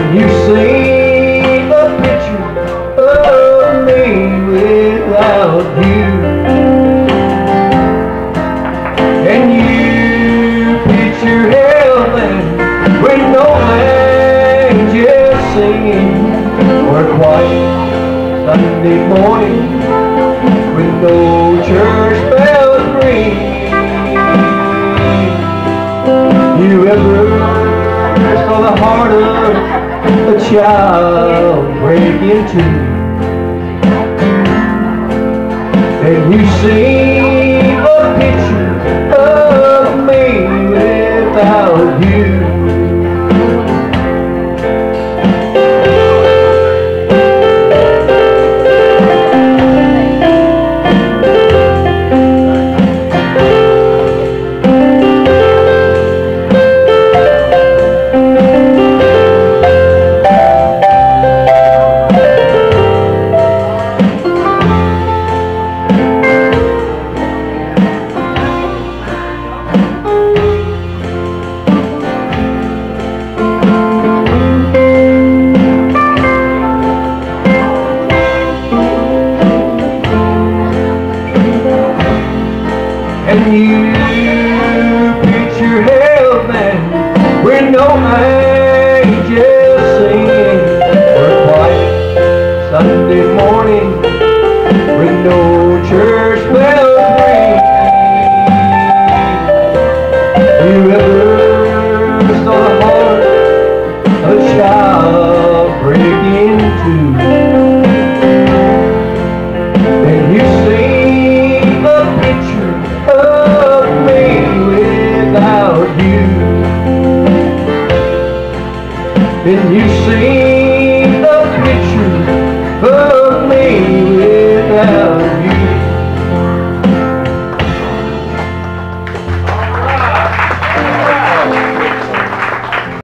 You see a picture of me without you, and you picture heaven with no angels singing, or a quiet Sunday morning with no church bells ringing. You ever saw the heart of a child break in two, and you see a picture of me without you. And you picture heaven with no angels singing, or a quiet Sunday morning with no church bells ringing. You ever saw the heart of a child break in two, and you see a picture of me without you, and you see